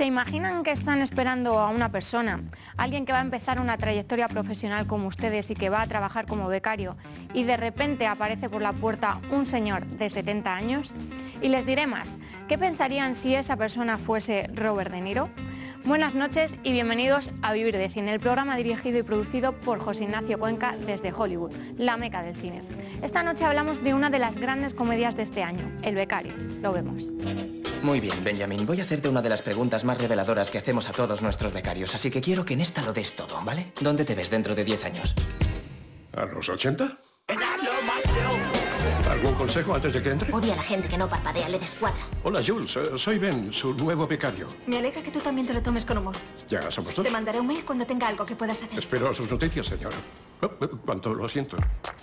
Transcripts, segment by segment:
imaginan que están esperando a una persona, alguien que va a empezar una trayectoria profesional como ustedes y que va a trabajar como becario, y de repente aparece por la puerta un señor de 70 años? Y les diré más, ¿qué pensarían si esa persona fuese Robert De Niro? Buenas noches y bienvenidos a Vivir de Cine, el programa dirigido y producido por José Ignacio Cuenca desde Hollywood, la meca del cine. Esta noche hablamos de una de las grandes comedias de este año, El becario. Lo vemos. Muy bien, Benjamin. Voy a hacerte una de las preguntas más reveladoras que hacemos a todos nuestros becarios, así que quiero que en esta lo des todo, ¿vale? ¿Dónde te ves dentro de 10 años? ¿A los 80? ¿Algún consejo antes de que entre? Odia a la gente que no parpadea, le descuadra. Hola, Jules. Soy Ben, su nuevo becario. Me alegra que tú también te lo tomes con humor. ¿Ya somos dos? Te mandaré un mail cuando tenga algo que puedas hacer. Espero sus noticias, señora. Cuánto lo siento.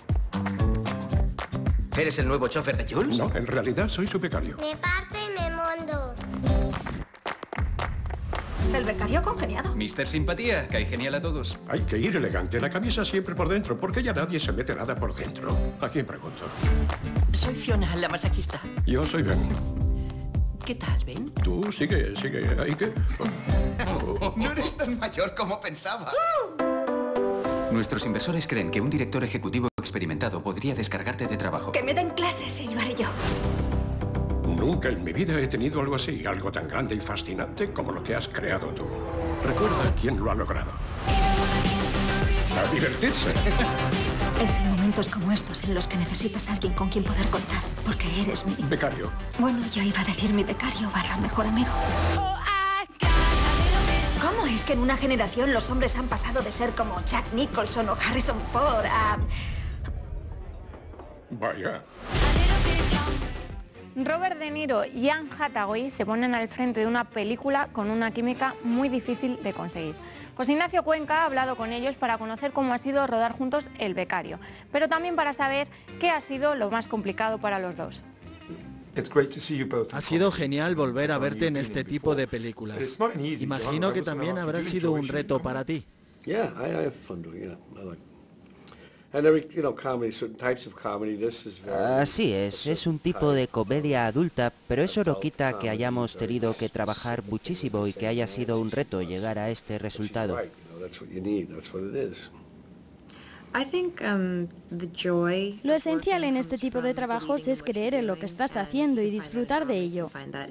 ¿Eres el nuevo chofer de Jules? No, en realidad soy su becario. Me parto y me mondo. El becario congeniado. Mister Simpatía, cae genial a todos. Hay que ir elegante. La camisa siempre por dentro, porque ya nadie se mete nada por dentro. ¿A quién pregunto? Soy Fiona, la masajista. Yo soy Ben. ¿Qué tal, Ben? Tú sigue. ¿Hay que? No eres tan mayor como pensaba. Nuestros inversores creen que un director ejecutivo experimentado podría descargarte de trabajo. Que me den clases y lo haré yo. Nunca en mi vida he tenido algo así, algo tan grande y fascinante como lo que has creado tú. Recuerda quién lo ha logrado. A divertirse. Es en momentos como estos en los que necesitas a alguien con quien poder contar, porque eres mi... Becario. Bueno, yo iba a decir mi becario / mejor amigo. ¿Cómo es que en una generación los hombres han pasado de ser como Jack Nicholson o Harrison Ford a... Vaya. Robert De Niro y Anne Hathaway se ponen al frente de una película con una química muy difícil de conseguir. José Ignacio Cuenca ha hablado con ellos para conocer cómo ha sido rodar juntos El becario, pero también para saber qué ha sido lo más complicado para los dos. Ha sido genial volver a verte en este tipo de películas. Imagino que también habrá sido un reto para ti. Así es un tipo de comedia adulta, pero eso no quita que hayamos tenido que trabajar muchísimo y que haya sido un reto llegar a este resultado. Lo esencial en este tipo de trabajos es creer en lo que estás haciendo y disfrutar de ello.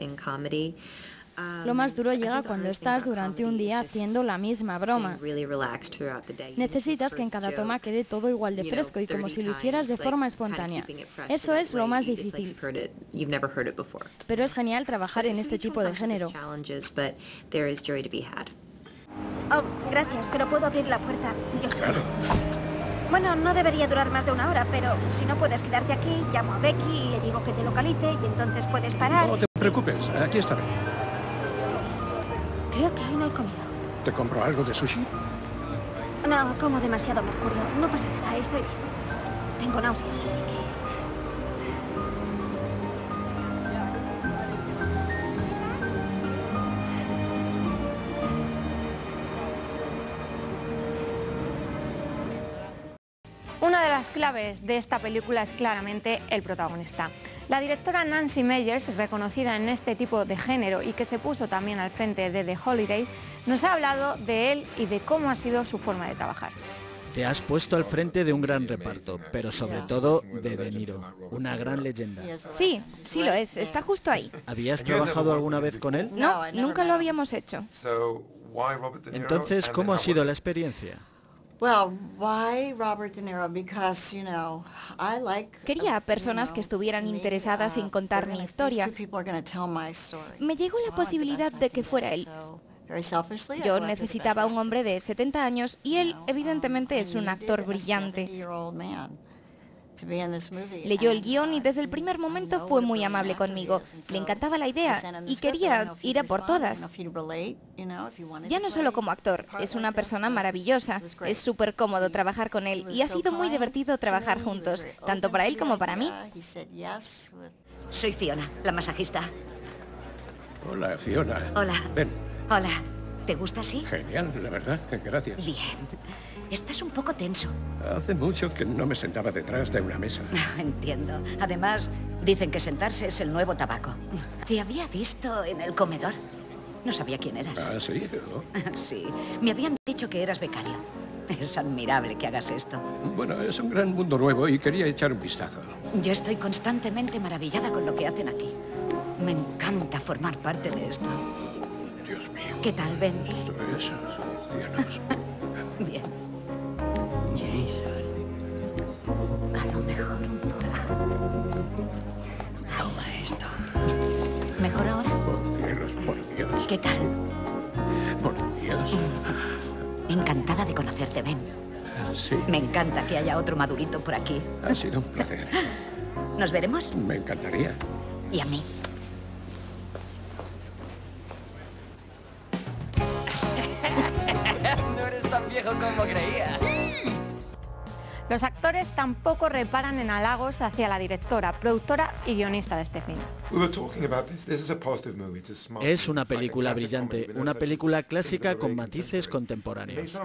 Lo más duro llega cuando estás durante un día haciendo la misma broma. Necesitas que en cada toma quede todo igual de fresco y como si lo hicieras de forma espontánea. Eso es lo más difícil. Pero es genial trabajar en este tipo de género. Oh, gracias, pero puedo abrir la puerta yo sola. Claro. Bueno, no debería durar más de una hora, pero si no puedes quedarte aquí, llamo a Becky y le digo que te localice y entonces puedes parar. No te preocupes, aquí estaré. Creo que hoy no he comido. ¿Te compro algo de sushi? No, como demasiado mercurio. No pasa nada, estoy bien. Tengo náuseas, así que... Una de las claves de esta película es claramente el protagonista. La directora Nancy Meyers, reconocida en este tipo de género y que se puso también al frente de The Holiday, nos ha hablado de él y de cómo ha sido su forma de trabajar. Te has puesto al frente de un gran reparto, pero sobre todo de De Niro, una gran leyenda. Sí, sí lo es, está justo ahí. ¿Habías trabajado alguna vez con él? No, nunca lo habíamos hecho. Entonces, ¿cómo ha sido la experiencia? Quería a personas que estuvieran interesadas en contar mi historia. Me llegó la posibilidad de que fuera él. Yo necesitaba un hombre de 70 años y él, evidentemente, es un actor brillante. Leyó el guión y desde el primer momento fue muy amable conmigo. Le encantaba la idea y quería ir a por todas. Ya no solo como actor, es una persona maravillosa. Es súper cómodo trabajar con él y ha sido muy divertido trabajar juntos, tanto para él como para mí. Soy Fiona, la masajista. Hola, Fiona. Hola. Ven. Hola. ¿Te gusta así? Genial, la verdad. Gracias. Bien. Estás un poco tenso. Hace mucho que no me sentaba detrás de una mesa. Entiendo. Además, dicen que sentarse es el nuevo tabaco. Te había visto en el comedor. No sabía quién eras. Ah, sí. ¿No? Sí. Me habían dicho que eras becario. Es admirable que hagas esto. Bueno, es un gran mundo nuevo y quería echar un vistazo. Yo estoy constantemente maravillada con lo que hacen aquí. Me encanta formar parte de esto. Dios mío. ¿Qué tal, Ben? Esos cielos. Bien. Jason. A lo mejor un poco. Toma esto. ¿Mejor ahora? Por cielos, por Dios. ¿Qué tal? Por Dios. Encantada de conocerte, Ben. Sí. Me encanta que haya otro madurito por aquí. Ha sido un placer. ¿Nos veremos? Me encantaría. Y a mí. No eres tan viejo como creía. Los actores tampoco reparan en halagos hacia la directora, productora y guionista de este film. Es una película brillante, una película clásica con matices contemporáneos.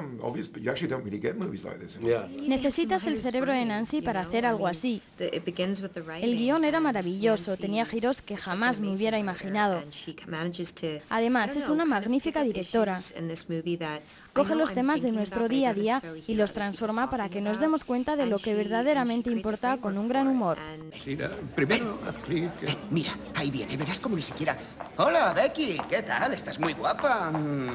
Necesitas el cerebro de Nancy para hacer algo así. El guión era maravilloso, tenía giros que jamás me hubiera imaginado. Además, es una magnífica directora. Coge los temas de nuestro día a día y los transforma para que nos demos cuenta de lo que verdaderamente importa con un gran humor. Primero haz clic. Mira, ahí viene, verás como ni siquiera... Hola, Becky, ¿qué tal? Estás muy guapa.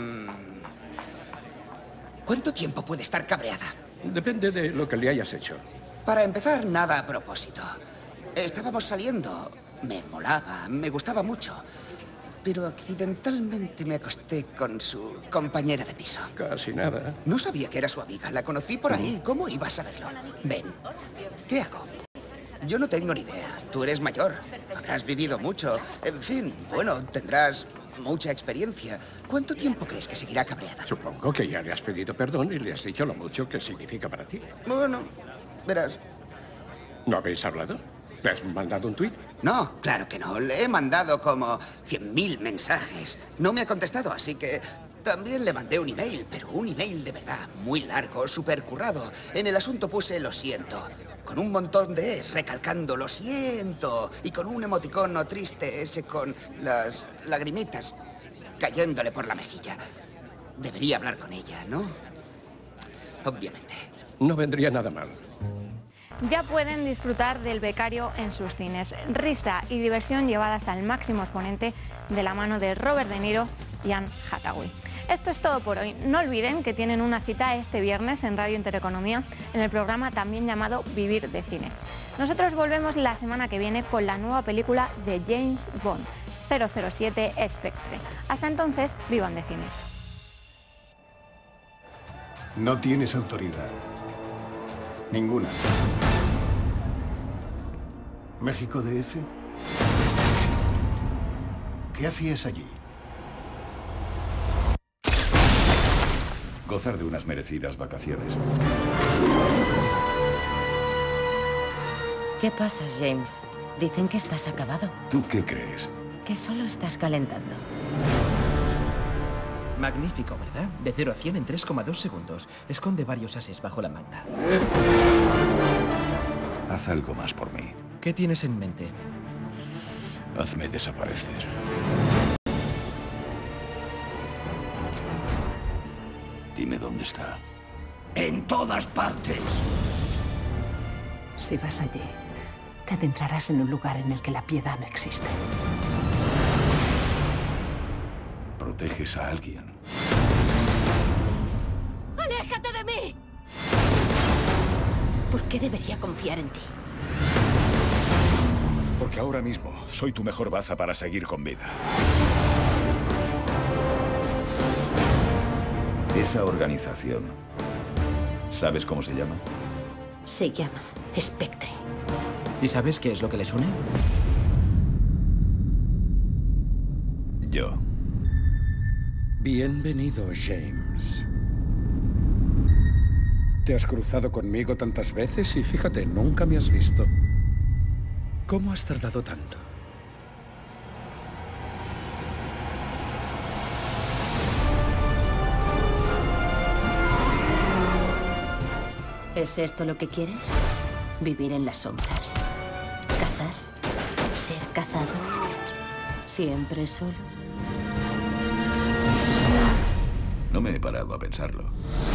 ¿Cuánto tiempo puede estar cabreada? Depende de lo que le hayas hecho. Para empezar, nada a propósito. Estábamos saliendo. Me molaba, me gustaba mucho. Pero accidentalmente me acosté con su compañera de piso. Casi nada. No sabía que era su amiga. La conocí por ahí. ¿Cómo iba a saberlo? Ven, ¿qué hago? Yo no tengo ni idea. Tú eres mayor. Habrás vivido mucho. En fin, bueno, tendrás mucha experiencia. ¿Cuánto tiempo crees que seguirá cabreada? Supongo que ya le has pedido perdón y le has dicho lo mucho que significa para ti. Bueno, verás. ¿No habéis hablado? ¿Le has mandado un tuit? No, claro que no. Le he mandado como 100.000 mensajes. No me ha contestado, así que también le mandé un email, pero un email de verdad, muy largo, súper currado. En el asunto puse lo siento, con un montón de es, recalcando lo siento, y con un emoticono triste ese con las lagrimitas cayéndole por la mejilla. Debería hablar con ella, ¿no? Obviamente. No vendría nada mal. Ya pueden disfrutar del Becario en sus cines. Risa y diversión llevadas al máximo exponente de la mano de Robert De Niro y Anne Hathaway. Esto es todo por hoy. No olviden que tienen una cita este viernes en Radio Intereconomía en el programa también llamado Vivir de Cine. Nosotros volvemos la semana que viene con la nueva película de James Bond, 007 Spectre. Hasta entonces, vivan de cine. No tienes autoridad. Ninguna. ¿México DF? ¿Qué hacías allí? Gozar de unas merecidas vacaciones. ¿Qué pasa, James? Dicen que estás acabado. ¿Tú qué crees? Que solo estás calentando. Magnífico, ¿verdad? De 0 a 100 en 3,2 segundos. Esconde varios ases bajo la manga. Haz algo más por mí. ¿Qué tienes en mente? Hazme desaparecer. Dime dónde está. En todas partes. Si vas allí, te adentrarás en un lugar en el que la piedad no existe. Proteges a alguien. ¡Aléjate de mí! ¿Por qué debería confiar en ti? Porque ahora mismo soy tu mejor baza para seguir con vida. Esa organización, ¿sabes cómo se llama? Se llama Spectre. ¿Y sabes qué es lo que les une? Yo. Bienvenido, James. Te has cruzado conmigo tantas veces y fíjate, nunca me has visto. ¿Cómo has tardado tanto? ¿Es esto lo que quieres? ¿Vivir en las sombras? ¿Cazar? ¿Ser cazado? ¿Siempre solo? me he parado a pensarlo.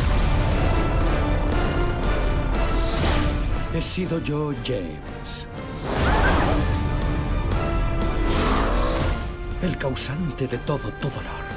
He sido yo, James. El causante de todo tu dolor.